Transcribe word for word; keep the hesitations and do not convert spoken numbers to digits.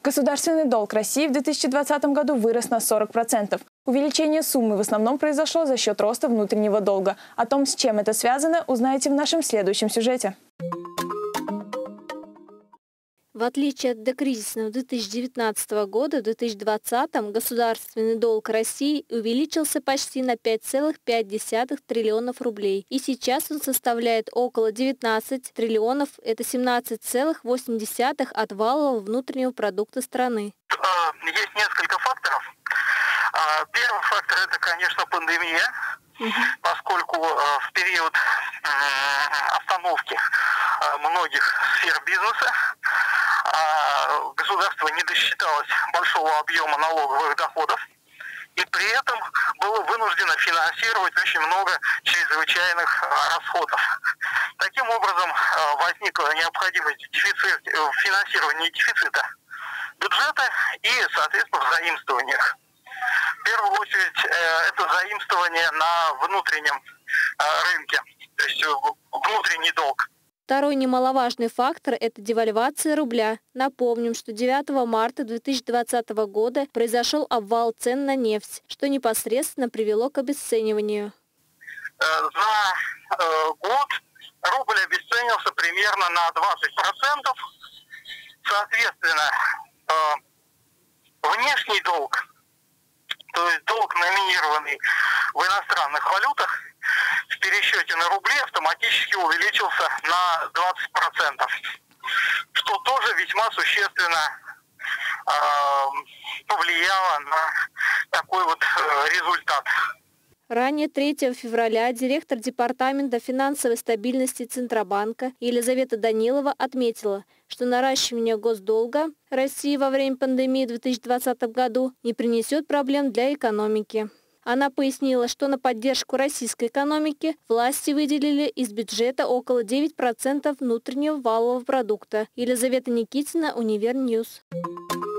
Государственный долг России в две тысячи двадцатом году вырос на сорок процентов. Увеличение суммы в основном произошло за счет роста внутреннего долга. О том, с чем это связано, узнаете в нашем следующем сюжете. В отличие от докризисного две тысячи девятнадцатого года, в две тысячи двадцатом государственный долг России увеличился почти на пять целых пять десятых триллионов рублей. И сейчас он составляет около девятнадцати триллионов, это семнадцать целых восемь десятых от валового внутреннего продукта страны. Есть несколько факторов. Первый фактор – это, конечно, пандемия, угу. поскольку в период остановки многих сфер бизнеса государство не досчиталось большого объема налоговых доходов и при этом было вынуждено финансировать очень много чрезвычайных расходов. Таким образом, возникла необходимость дефицит, финансирования дефицита бюджета и, соответственно, в заимствованиях. В первую очередь, это заимствование на внутреннем рынке, то есть внутренний долг. Второй немаловажный фактор – это девальвация рубля. Напомним, что девятого марта две тысячи двадцатого года произошел обвал цен на нефть, что непосредственно привело к обесцениванию. За год рубль обесценился примерно на двадцать процентов. Соответственно, внешний долг, то есть долг, номинированный в иностранных валютах, в пересчете на рубли автоматически увеличился на двадцать процентов, что тоже весьма существенно э, повлияло на такой вот э, результат. Ранее третьего февраля директор Департамента финансовой стабильности Центробанка Елизавета Данилова отметила, что наращивание госдолга России во время пандемии в две тысячи двадцатом году не принесет проблем для экономики. Она пояснила, что на поддержку российской экономики власти выделили из бюджета около девяти процентов внутреннего валового продукта. Елизавета Никитина, Универньюз.